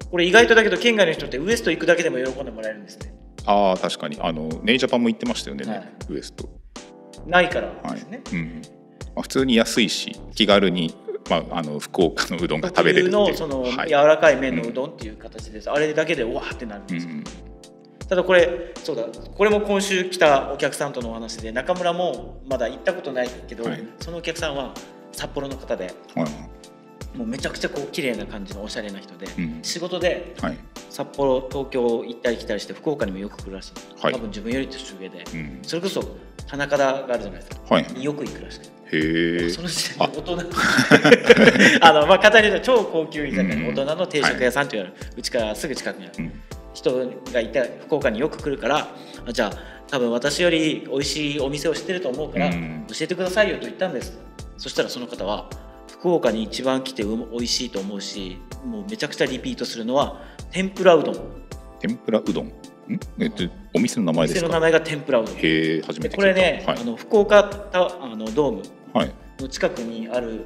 これ意外とだけど県外の人ってウエスト行くだけでも喜んでもらえるんですね。 ああ、確かにあのネイジャパンも行ってましたよね、はい、ウエストないからですね、はい、うん、 まあ、普通に安いし気軽に、まあ、あの福岡のうどんが食べれるっていうのその、はい、柔らかい麺のうどんっていう形です、うん、あれだけでうわーってなるんですけど、うん、ただこれそうだこれも今週来たお客さんとのお話で、中村もまだ行ったことないけど、はい、そのお客さんは札幌の方で、はい、もうめちゃくちゃこう綺麗な感じのおしゃれな人で、うん、仕事で札幌、東京行ったり来たりして福岡にもよく来るらしい、はい、多分自分より年上で、うん、それこそ田中田があるじゃないですか、はい、よく行くらしくて、 へー、 その時点で大人あの、まあ、簡単に言うと超高級居酒屋、うん、大人の定食屋さんというのがうちからすぐ近くにある、うん、人がいて福岡によく来るから、じゃあ多分私より美味しいお店を知ってると思うから、うん、教えてくださいよと言ったんです。そしたらその方は福岡に一番来て美味しいと思うし、もうめちゃくちゃリピートするのは天ぷらうどん。 天ぷらうどん、ん、えっと、お店の名前ですか？ お店の名前が天ぷらうどん。 へー、初めて聞いた。 これね、はい、あの福岡タあのドームの近くにある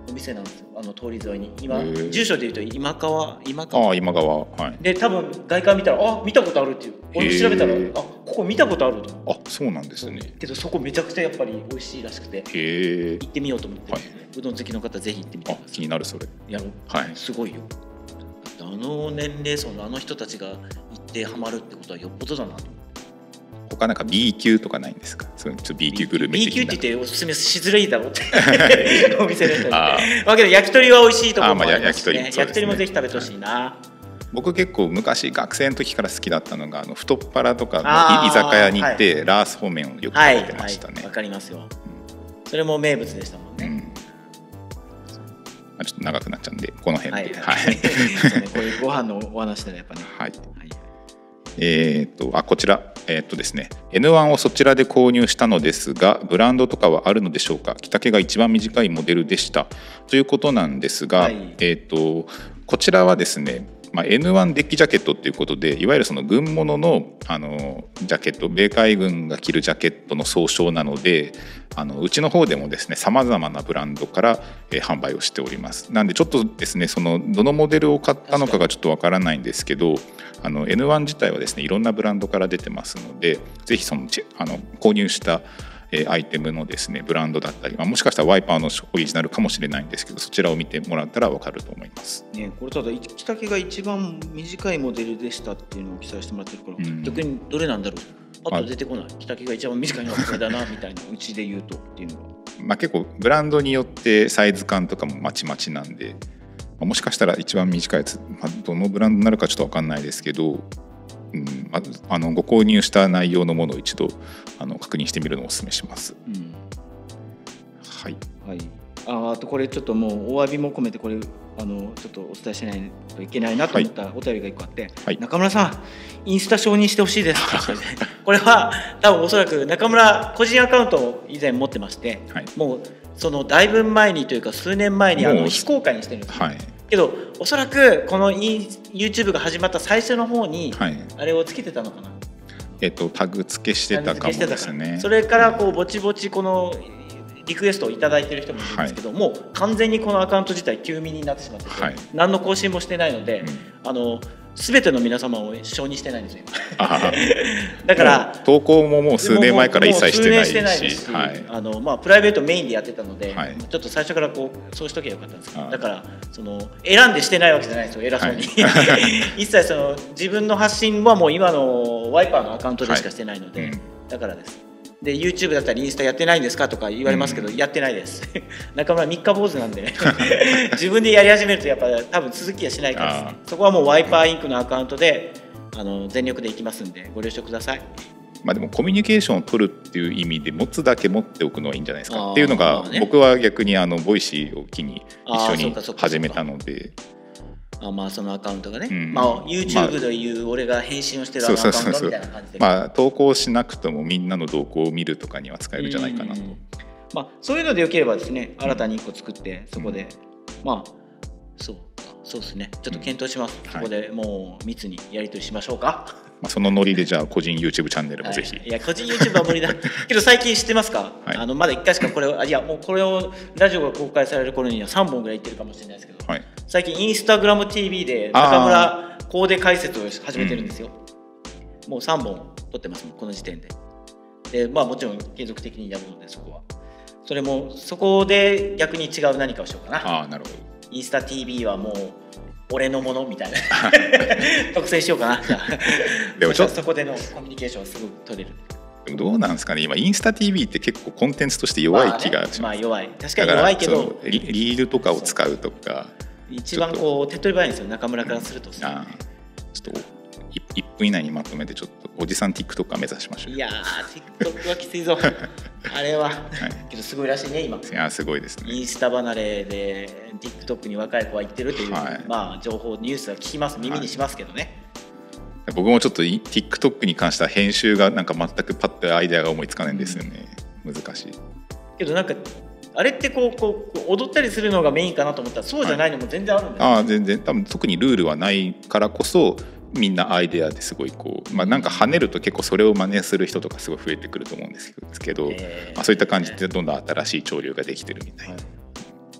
お店なんですよ、あの通り沿いに。今住所でいうと今川今川あ今川、はい、 で多分外観見たらあ見たことあるっていう、俺も調べたらあここ見たことあると。 あそうなんですね。 けどそこめちゃくちゃやっぱり美味しいらしくて行ってみようと思って、はい、うどん好きの方ぜひ行ってみてください。 気になるそれやろう、はい、すごいよ。あの年齢層のあの人たちが行ってハマるってことはよっぽどだなと。 他なんか B 級とかないんですか？そのちょっと B 級グルメ B, B 級って言っておすすめしづらいだろうってお店の人に。あまあけど焼き鳥は美味しいところもありますしね。焼き鳥もぜひ食べてほしいな、はい。 僕結構昔学生の時から好きだったのがあの太っ腹とかの居酒屋に行って、はい、ラース方面をよく食べてましたね。わ、 はいはい、かりますよ、うん、それも名物でしたもんね、うんまあ、ちょっと長くなっちゃうんでこの辺で、はいはい、そうね、こういうご飯のお話でやっぱね、 はいはい、えー、とあこちら、えーとですね、エヌワン をそちらで購入したのですがブランドとかはあるのでしょうか？着丈が一番短いモデルでしたということなんですが、はい、えー、とこちらはですね、まあ、エヌワン デッキジャケットということでいわゆるその軍物 の, あのジャケット、米海軍が着るジャケットの総称なので、あのうちの方でもですねさまざまなブランドから、えー、販売をしております。なんでちょっとですねそのどのモデルを買ったのかがちょっとわからないんですけど、あの エヌワン 自体はですねいろんなブランドから出てますので、ぜひそのあの購入したアイテムのですねブランドだったり、まあ、もしかしたらワイパーのオリジナルかもしれないんですけど、そちらを見てもらったら分かると思います、 ね、これただ着丈が一番短いモデルでしたっていうのを記載してもらってるから、うん、逆にどれなんだろう、あと出てこない、着丈が一番短いのはこれだなみたいなうちで言うとっていうのは、 まあ、結構ブランドによってサイズ感とかもまちまちなんで、まあ、もしかしたら一番短いやつ、まあ、どのブランドになるかちょっと分かんないですけど、うん、ああのご購入した内容のものを一度あの確認してみるのをお勧めします、うん、はい、 はい、あ, あとこれちょっともうお詫びも込めてこれあのちょっとお伝えしないといけないなと思ったお便りがいっこあって、はい、中村さんインスタ承認してほしいですってこれは多分おそらく中村個人アカウントを以前持ってまして、はい、もうそのだいぶ前にというか数年前にあの非公開にしてるんですよ、はい、けどおそらくこの YouTube が始まった最初の方にあれをつけてたのかな、はい、 えっと、タグ付けしてたかもですね。 それからこうぼちぼちこのリクエストをいただいている人もいるんですけど、はい、もう完全にこのアカウント自体休眠になってしまってて、はい、何の更新もしてないので、うん、あの全ての皆様を承認してないんですよだから投稿ももう数年前から一切してないし、 はい、あのまあプライベートメインでやってたので、はい、ちょっと最初からこうそうしときゃよかったんですけど、だからその選んでしてないわけじゃないですよ、偉そうに、はい、一切その自分の発信はもう今のワイパーのアカウントでしかしてないので、はい、うん、だからです。で YouTube だったりインスタやってないんですかとか言われますけど、うん、やってないです中村三日坊主なんで自分でやり始めるとやっぱ多分続きはしないからですね、そこはもうワイパーインクのアカウントであの全力でいきますんでご了承ください。 まあ、でもコミュニケーションを取るっていう意味で持つだけ持っておくのはいいんじゃないですかっていうのが、ね、僕は逆にあのボイシーを機に一緒に始めたので、 あまあそのアカウントがね、うん、まあ、YouTube という俺が返信をしてるあのアカウントみたいな感じで、 まあ、投稿しなくてもみんなの動向を見るとかには使えるんじゃないかなと、 まあ、そういうのでよければですね新たにいっこ作ってそこで、うん、まあそうそうですねちょっと検討します、うん、そこでもう密にやり取りしましょうか、 まあ、そのノリでじゃあ個人 YouTube チャンネルもぜひ、はい、 いや個人 YouTube は無理だけど最近知ってますか、はい、あのまだいっかいしかこれをあいやもうこれをラジオが公開される頃にはさんぼんぐらいいってるかもしれないですけど、はい、最近インスタグラム ティーブイ で中村コーデ解説を始めてるんですよ、うん、もうさんぼん撮ってますこの時点でで、まあ、もちろん継続的にやるのでそこはそれもそこで逆に違う何かをしようかな。 あなるほど。 インスタ ティーブイ はもう俺のものみたいな特性しようかな。じゃあでもちょっとそこでのコミュニケーションをすぐ取れる。 でもどうなんですかね、今インスタ ティーブイ って結構コンテンツとして弱い気がします、 まあね、まあ弱い確かに弱いけどリ, リールとかを使うとか一番こう手っ取り早いんですよ中村からすると、うん、あちょっといっぷん以内にまとめてちょっとおじさん TikTok 目指しましょう。 いやー TikTok はきついぞあれは、はい、けどすごいらしいね今。 いやすごいですね。 インスタ離れで TikTok に若い子は行ってるという、はい、まあ情報ニュースは聞きます耳にしますけどね、 はい、僕もちょっと TikTok に関しては編集がなんか全くパッとアイデアが思いつかないんですよね、うん、難しいけどなんかあれってこうこう踊ったりするのがメインかなと思ったらそうじゃないのも全然あるんだよね、 はい、あ全然多分特にルールはないからこそみんなアイデアですごいこう、まあ、なんか跳ねると結構それを真似する人とかすごい増えてくると思うんですけど、えーまあ、そういった感じでどんどん新しい潮流ができてるみたいな、はい、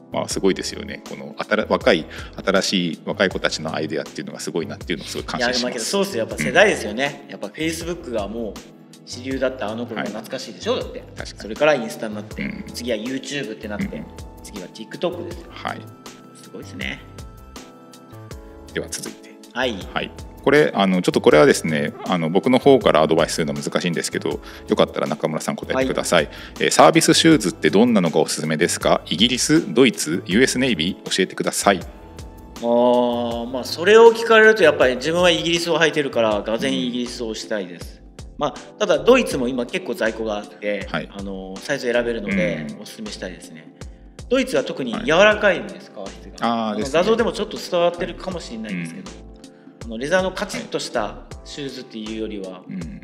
まあ、すごいですよね。この新若い新しい若い子たちのアイデアっていうのがすごいなっていうのをすごい感謝します。 いやまあけどそうですよ、やっぱ世代ですよね、うん、やっぱフェイスブックがもう主流だったあの頃が懐かしいでしょ、はい、だって確かにそれからインスタになって、うん、次は YouTube ってなって、うん、次は TikTok ですよ。はい、すごいですね。 では続いて、 はい、 はい、これあのちょっとこれはですね、あの僕の方からアドバイスするのは難しいんですけど、よかったら中村さん答えてください。はい、えー、サービスシューズってどんなのがおすすめですか？イギリス、ドイツ、ユーエス ネイビー教えてください。 あまあそれを聞かれるとやっぱり自分はイギリスを履いてるからがぜんイギリスをしたいです。まあ、ただドイツも今結構在庫があって、はい、あのサイズ選べるのでおすすめしたいですね。ドイツは特に柔らかいんですか、はい、質が。あの画像でもちょっと伝わってるかもしれないんですけど、はい、あのレザーのカチッとしたシューズっていうよりは、はい、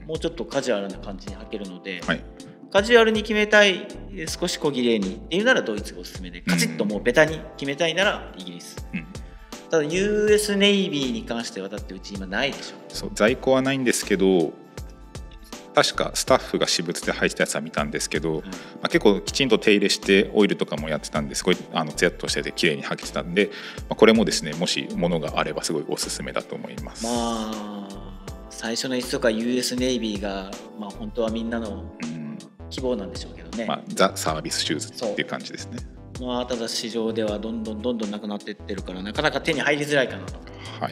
もうちょっとカジュアルな感じに履けるので、はい、カジュアルに決めたい、少し小綺麗にっていうならドイツがおすすめで、カチッともうベタに決めたいならイギリス、うん、ただ ユーエス ネイビーに関してはだってうち今ないでしょ。 そう在庫はないんですけど、確かスタッフが私物で履いてたやつは見たんですけど、うん、まあ、結構きちんと手入れしてオイルとかもやってたんですごいあのツヤっとしてて綺麗に履けてたんで、まあ、これもですねもし物があればすごいおすすめだと思います。 まあ最初の一とか ユーエス ネイビーが、まあ、本当はみんなの希望なんでしょうけどね、 まあ、ザ・サービスシューズっていう感じですね。 まあ、ただ市場ではどんどんどんどんなくなっていってるからなかなか手に入りづらいかなと。 はい、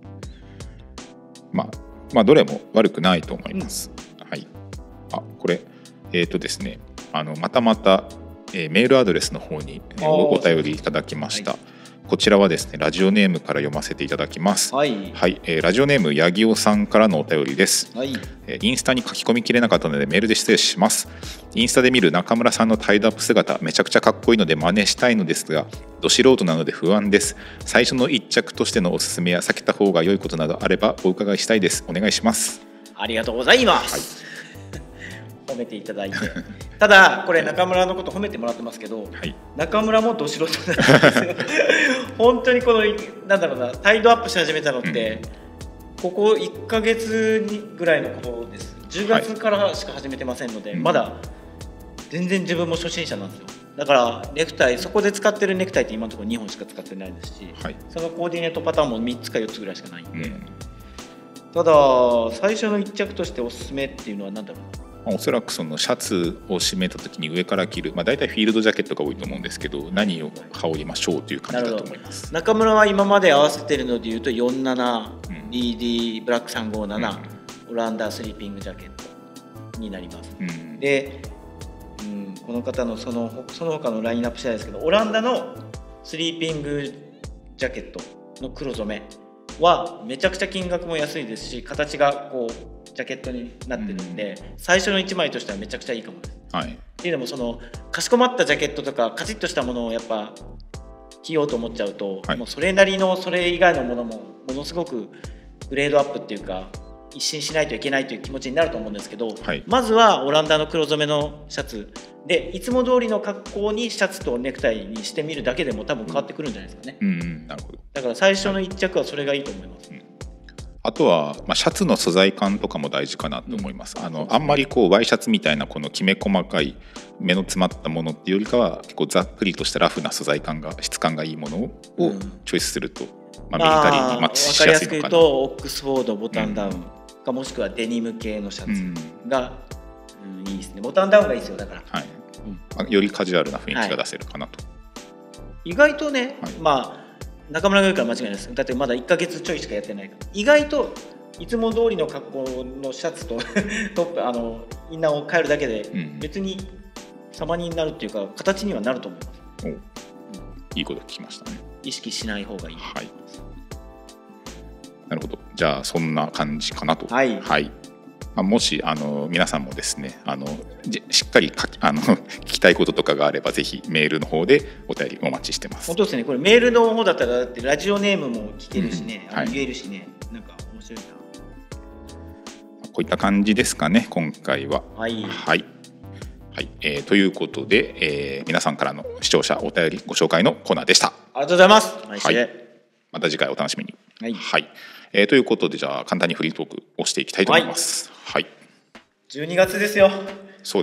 まあ、まあどれも悪くないと思います。うん、はい、あこれえっ、ー、とですねあのまたまた、えー、メールアドレスの方に、えー、お, お便りいただきました。はい、こちらはですねラジオネームから読ませていただきます。はい、はい、えー、ラジオネームヤギオさんからのお便りです。はい、えー、インスタに書き込みきれなかったのでメールで失礼します。インスタで見る中村さんのタイドアップ姿めちゃくちゃかっこいいので真似したいのですが、ど素人なので不安です。最初の一着としてのおすすめや避けた方が良いことなどあればお伺いしたいです。お願いします。 ありがとうございます。はい、褒めていただいて、ただこれ中村のこと褒めてもらってますけど、はい、中村もど素人なんですよ。本当にこのなんだろうなタイドアップし始めたのって、うん、ここいっかげつぐらいのことです。じゅうがつからしか始めてませんので、はい、まだ全然自分も初心者なんですよ。だからネクタイそこで使ってるネクタイって今のところにほんしか使ってないですし、はい、そのコーディネートパターンもみっつかよっつぐらいしかないんで、うん、ただ最初の一着としておすすめっていうのは何だろうな、 おそらくそのシャツを締めた時に上から着る、まあ、大体フィールドジャケットが多いと思うんですけど、何を羽織りましょうという感じだと思います。 中村は今まで合わせてるのでいうとよんじゅうなな、うん、ディーディー ブラックさんごーなな、うん、オランダスリーピングジャケットになります。うん、で、うん、この方のそのその他のラインナップ次第ですけど、オランダのスリーピングジャケットの黒染めはめちゃくちゃ金額も安いですし、形がこうジャケットになってるんで、うん、最初のいちまいとしてはめちゃくちゃいいかもです。はい、っていうのもそのかしこまったジャケットとかカチッとしたものをやっぱ着ようと思っちゃうと、はい、もうそれなりのそれ以外のものもものすごくグレードアップっていうか一新しないといけないという気持ちになると思うんですけど、はい、まずはオランダの黒染めのシャツでいつも通りの格好にシャツとネクタイにしてみるだけでも多分変わってくるんじゃないですかね。うんうん、なるほど。だから最初の一着はそれがいいと思います。はい、うん、 あとは、まあ、シャツの素材感とかも大事かなと思います。うん、あのあんまりこうワイシャツみたいなこのきめ細かい目の詰まったものっていうよりかは結構ざっくりとしたラフな素材感が質感がいいものをチョイスすると、うん、まあ、ミリタリーにマッチしやすいのかな。分かりやすく言うとオックスフォードボタンダウンか、もしくはデニム系のシャツが、うんうん、いいですね。ボタンダウンがいいですよ。だから、はい、うん、まあ、よりカジュアルな雰囲気が出せるかなと。はい、意外とね、はい、まあ中村が言うから間違いないです。だってまだいっかげつちょいしかやってないから、意外といつも通りの格好のシャツとトップあのインナーを変えるだけで別に様になるっていうか形にはなると思います。お、うん、 いいこと聞きましたね。 意識しない方がいい。 はい、なるほど。じゃあそんな感じかなと。はい、はい、まあ、もしあの皆さんもですねあのしっかりあの聞きたいこととかがあればぜひメールの方でお便りお待ちしてます。 本当ですね。これメールの方だったらだってラジオネームも聞けるしね、うん、あの言えるしね、はい、なんか面白いな。 こういった感じですかね今回は。はい、はいはい、えー、ということで、えー、皆さんからの視聴者お便りご紹介のコーナーでした。 ありがとうございます。 はい、また次回お楽しみに。はい、はい、えー、ということでじゃあ簡単にフリートークをしていきたいと思います。はい、はい、 じゅうにがつですよ。 そうです。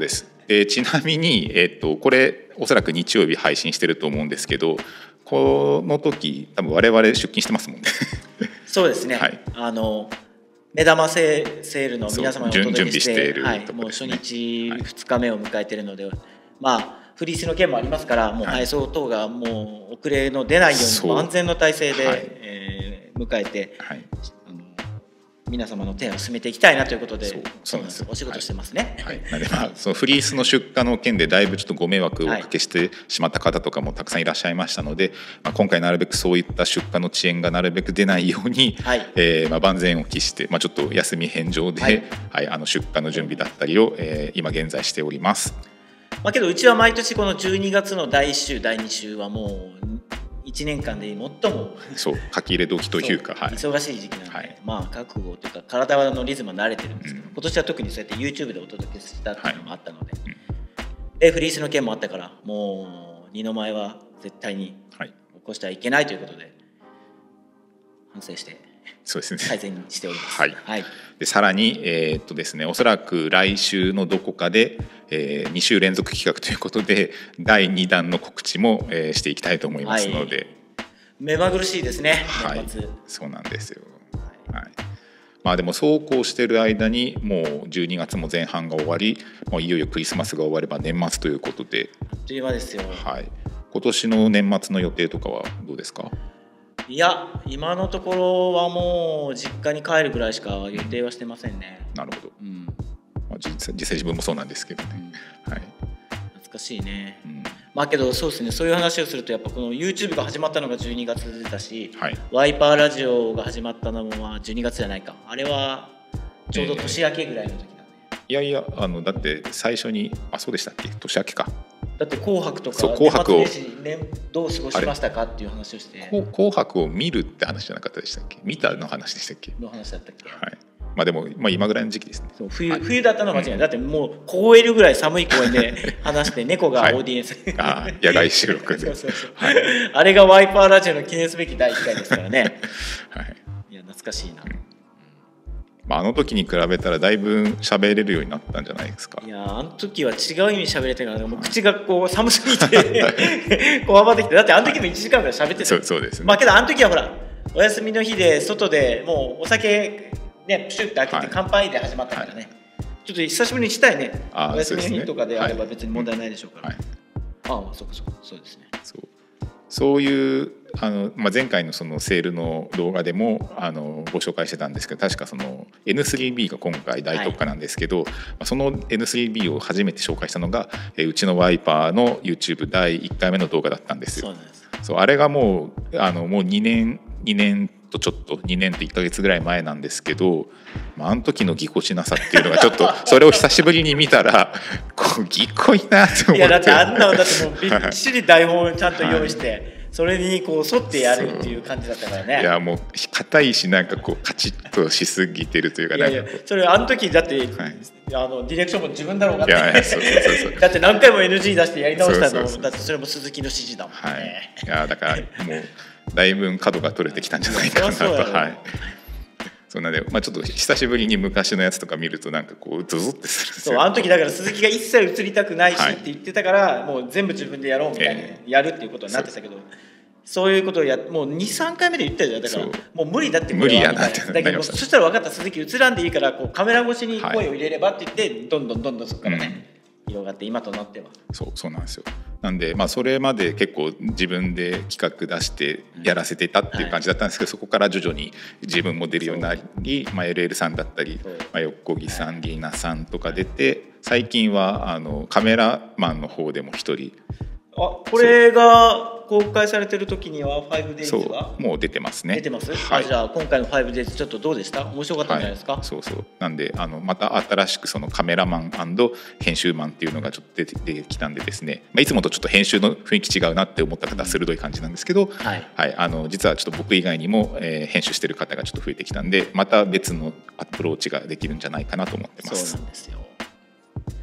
でちなみに、えっと、これおそらく日曜日配信してると思うんですけど、この時多分我々出勤してますもんね。 そうですね、 はい、 あの目玉セールの皆様にお届けして、 準備しているところですね。 はい、もう初日ふつかめを迎えているので、はい、まあフリースの件もありますから、もう配送等がもう遅れの出ないように万全の体制で、はい、えー、迎えて、はい、あの皆様の手を進めていきたいなということで、そうそうなんです、お仕事してますね。 はいはい、でまあ、そのフリースの出荷の件でだいぶちょっとご迷惑をおかけしてしまった方とかもたくさんいらっしゃいましたので、まあ、今回なるべくそういった出荷の遅延がなるべく出ないように、はい、えーまあ、万全を期して、まあ、ちょっと休み返上で、はいはい、あの出荷の準備だったりを、えー、今現在しております。 まあ、けどうちは毎年このじゅうにがつのだいいっ週だいに週はもういちねんかんで最もそう書き入れ時というか、 はい、忙しい時期なので、はい、まあ覚悟というか体のリズムは慣れてるんですけど、うん、今年は特にそうやって YouTube でお届けしたっていうのもあったので、はい、でフリースの件もあったから、もう二の舞は絶対に起こしてはいけないということで反省してそうですね、 改善しております。 はいはい、でさらに、えーっとですね、おそらく来週のどこかで、えー、に週連続企画ということでだいにだんの告知も、えー、していきたいと思いますので、はい、 目まぐるしいですね、年末。 はい、そうなんですよ、はいはい、まあでもそうこうしている間にもうじゅうにがつも前半が終わり、もういよいよクリスマスが終われば年末ということで、 あっという間ですよ、 はい、今年の年末の予定とかはどうですか？ いや、今のところはもう実家に帰るぐらいしか予定はしてませんね。 なるほど、うん、まあ、実際、実際自分もそうなんですけどね、うん、はい、 懐かしいね、うん、まあけどそうですね、そういう話をするとやっぱこの YouTube が始まったのがじゅうにがつだし、はい、ワイパーラジオが始まったのもまあじゅうにがつじゃないか、あれはちょうど年明けぐらいの時なんで、 えー、いやいや、あのだって最初に、あ、そうでしたっけ、年明けか。 だって紅白とか紅白を年末年始、ね、どう過ごしましたかっていう話をして、 紅白を見るって話じゃなかったでしたっけ、見たの話でしたっけ、 の話だったっけ、 はい、まあでも、まあ、今ぐらいの時期ですね。 そう 冬, 冬だったのは間違いない、うん、だってもう凍えるぐらい寒い公園で話して猫がオーディエンス、 はい、あ野外収録でそうそうそう、 はい、あれがワイパーラジオの記念すべきだいいっかいですからね、はい、いや懐かしいな、うん、 まあ、あの時に比べたらだいぶ喋れるようになったんじゃないですか。 いや、あの時は違う意味喋れてるから、もう口がこう寒すぎてこわばってきて、だってあの時もいちじかんぐらい喋ってた、 そうそうですね。 まあけどあの時はほらお休みの日で外でもうお酒ねプシュッて開けて乾杯で始まったからね、はい、ちょっと久しぶりにしたいね。お休みの日とかであれば別に問題ないでしょうから、はい、ああ、そうかそうか、そうですね。 そう、そういうあの、まあ、前回のそのセールの動画でもあのご紹介してたんですけど、確かその エヌスリービー が今回大特価なんですけど、はい、その エヌスリービー を初めて紹介したのがうちのワイパーの YouTube だいいっかいめの動画だったんですよ。そうなんです。そう、あれがもうあのもう2年2年とちょっとにねんといっかげつぐらい前なんですけど、まあ、あの時のぎこちなさっていうのがちょっとそれを久しぶりに見たらこうぎこいなと思って、いやだってあんなのだってもうびっしり台本をちゃんと用意して、はい、それにこう沿ってやるっていう感じだったからね。 いやもう硬いし、なんかこうカチッとしすぎてるというか、なんかいやいや、それあの時だって、はい、あのディレクションも自分だろうがって、 いやいや、そうそうそうだって何回も エヌジー 出してやり直したの、そうそうそう、だってそれも鈴木の指示だもんね、はい、 いやだからもうだいぶ角が取れてきたんじゃないかなと、はい、そんなで、まあ、ちょっと久しぶりに昔のやつとか見るとなんかこうゾゾってするんですよ。 そう、あの時だから鈴木が一切映りたくないしって言ってたから、はい、もう全部自分でやろうみたいな、えー、やるっていうことになってたけど、そういうことをやもう に,さん 回目で言ったじゃん。だからもう無理だって、 無理やなってだけどそしたら分かった、鈴木映らんでいいからこうカメラ越しに声を入れればって言って、はい、どんどんどんどんそこからね、うん、広がって今となってはそうそうなんですよ。なんで、まあ、それまで結構自分で企画出してやらせてたっていう感じだったんですけど、はい、そこから徐々に自分も出るようになり、まあ、エルエル さんだったり、まあ、横木さん、リーナさんとか出て、最近はあのカメラマンの方でも一人、 あ、これが公開されてる時には ファイブデイズ はそうもう出てますね。 出てます、 はい、 あ、じゃあ今回の ファイブデイズ ちょっとどうでした？面白かったんじゃないですか？ はい、そうそう。なんであのまた新しくそのカメラマン&編集マンっていうのがちょっと出て出てきたんでですね、まあ、いつもとちょっと編集の雰囲気違うなって思った方は鋭い感じなんですけど、はいはい、あの実はちょっと僕以外にも、えー、編集してる方がちょっと増えてきたんで、また別のアプローチができるんじゃないかなと思ってます。 そうなんですよ。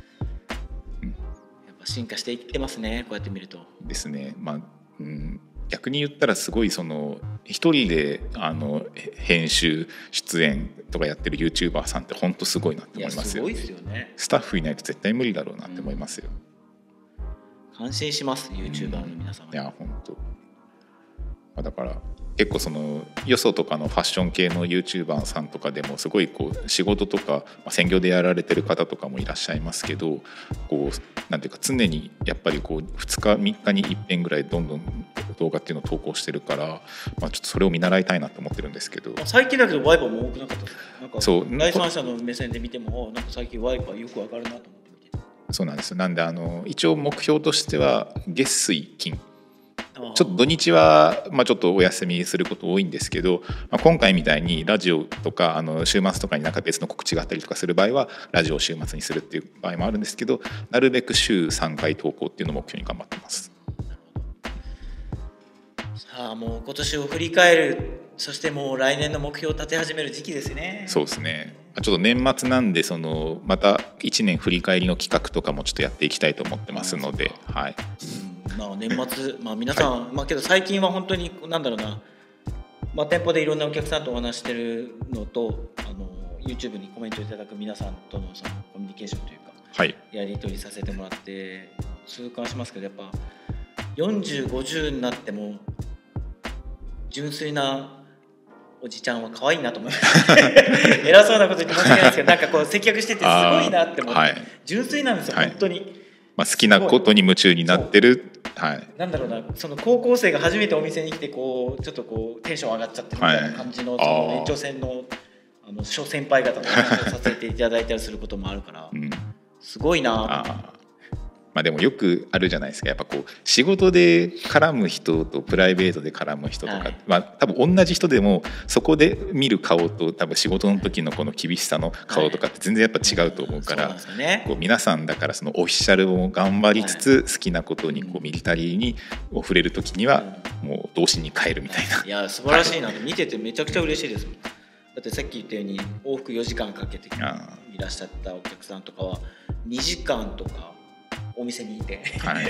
進化していってますね、こうやって見ると。 ですね。まあ、うん、 逆に言ったらすごいその一人であの編集出演とかやってる YouTuber さんって本当すごいなって思いますよ。 いやすごいですよね。 スタッフいないと絶対無理だろうなって思いますよ。 うん、感心します YouTuber の皆さん、 うん、いや本当、まあ、だから結構そのよそとかのファッション系の YouTuber さんとかでもすごいこう仕事とか、まあ、専業でやられてる方とかもいらっしゃいますけど、こうなんていうか常にやっぱりこうふつかみっかにいっぺんぐらいどんどん動画っていうのを投稿してるから、まあ、ちょっとそれを見習いたいなと思ってるんですけど、 最近だけどワイパーも多くなかったですか？なんかそう第三者の目線で見てもなんか最近ワイパーよくわかるなと思って見てた。 そうなんです。なんであの一応目標としては月水金ちょっと土日は、まあ、ちょっとお休みすること多いんですけど、まあ、今回みたいにラジオとかあの週末とかになんか別の告知があったりとかする場合はラジオを週末にするっていう場合もあるんですけど、なるべく週さんかい投稿っていうのを目標に頑張ってます。 さあもう今年を振り返る、そしてもう来年の目標を立て始める時期ですね。 そうですね。ちょっと年末なんでそのまたいちねん振り返りの企画とかもちょっとやっていきたいと思ってますので、はい、 うん、まあ、年末、まあ、皆さん、はい、まあ、けど最近は本当になんだろうな、まあ、店舗でいろんなお客さんとお話してるのとあの YouTube にコメントいただく皆さんとのそのコミュニケーションというか、はい、やり取りさせてもらって痛感しますけど、やっぱよんじゅう、ごじゅうになっても純粋なおじちゃんは可愛いなと思います偉そうなこと言って申し訳ないですけど、なんかこう接客しててすごいなって思って、はい、純粋なんですよ、はい、本当に、 まあ、好きなことに夢中になってる、はい、 なんだろうな、その高校生が初めてお店に来てこうちょっとこうテンション上がっちゃってるみたいな感じの、はい、その延長線のあの諸先輩方の話をさせていただいたりすることもあるから、うん、すごいなあ。 まあ、でもよくあるじゃないですか、やっぱこう仕事で絡む人とプライベートで絡む人とか、はい、まあ、多分同じ人でもそこで見る顔と多分仕事の時のこの厳しさの顔とかって全然やっぱ違うと思うから、はい、ね、こう皆さんだからそのオフィシャルを頑張りつつ、はい、好きなことにこうミリタリーに触れる時にはもう童心に帰るみたいな、 いや素晴らしいな、はい、見ててめちゃくちゃ嬉しいです。だってさっき言ったように往復よじかんかけていらっしゃったお客さんとかはにじかんとかお店にいて、はい、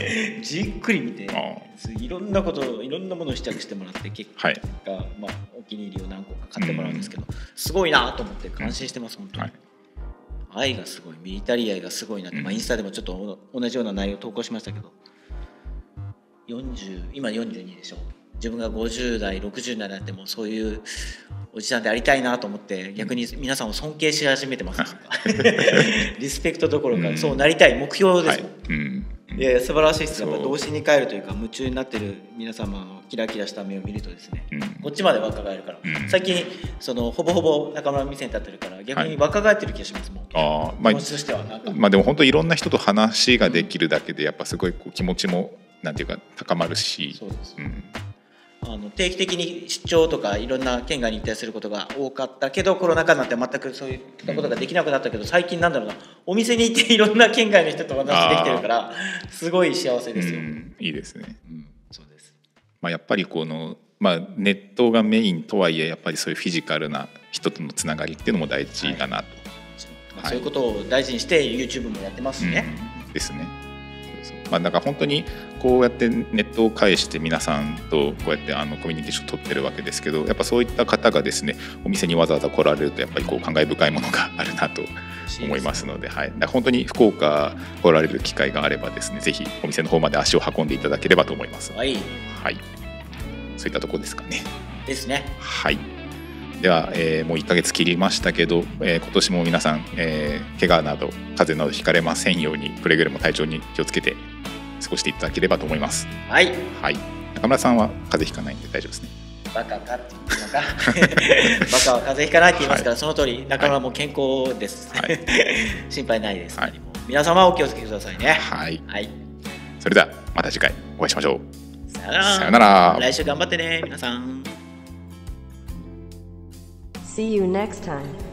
じっくり見ていろんなこといろんなものを試着してもらって結果、はい、まあ、お気に入りを何個か買ってもらうんですけど、すごいなと思って感心してます本当に、はい、愛がすごい、ミリタリー愛がすごいなって、まあ、インスタでもちょっと同じような内容を投稿しましたけど、よんじゅう今よんじゅうにでしょ、自分がごじゅう代ろくじゅう代になってもそういうおじさんでありたいなと思って逆に皆さんを尊敬し始めてますリスペクトどころか、うん、そうなりたい目標ですもん、はい、うん、いや素晴らしいです。やっぱ童心に帰るというか夢中になってる皆様のキラキラした目を見るとですね、うん、こっちまで若返るから、うん、最近そのほぼほぼ中村店に立ってるから逆に若返ってる気がしますもん、はい、あ、まあ、気持ちとしてはなんか、 まあ、でも本当いろんな人と話ができるだけでやっぱすごいこう気持ちもなんていうか高まるし、そうです、うん、 あの定期的に出張とかいろんな県外に行ったりすることが多かったけど、コロナ禍になって全くそういったことができなくなったけど、最近なんだろうな、お店に行っていろんな県外の人とお話できてるからすごい幸せですよ、うん、 いいですね、 うん、そうです、 まあ、やっぱりこの、まあ、ネットがメインとはいえやっぱりそういうフィジカルな人とのつながりっていうのも大事だなと、はい、 まあ、そういうことを大事にして YouTube もやってますしね、 うん、ですね。まあ、だから本当にこうやってネットを介して皆さんとこうやってあのコミュニケーションを取ってるわけですけど、やっぱそういった方がですねお店にわざわざ来られるとやっぱりこう感慨深いものがあるなと思いますので、はい、だから本当に福岡来られる機会があればですねぜひお店の方まで足を運んでいただければと思います。はい、はい、そういったところですかね。 ですね。 はい、では、えー、もういっかげつ切りましたけど、えー、今年も皆さん、えー、怪我など風邪などひかれませんようにくれぐれも体調に気をつけて過ごしていただければと思います。 はい、 はい、中村さんは風邪ひかないんで大丈夫ですね。 バカかって言うのかバカは風邪ひかないって言いますから、はい、その通り中村も健康です、はい、心配ないです、はい、皆様お気をつけくださいね。 はい、 はい、 それではまた次回お会いしましょう。 さよなら。 さよなら。 来週頑張ってね皆さん。 See you next time.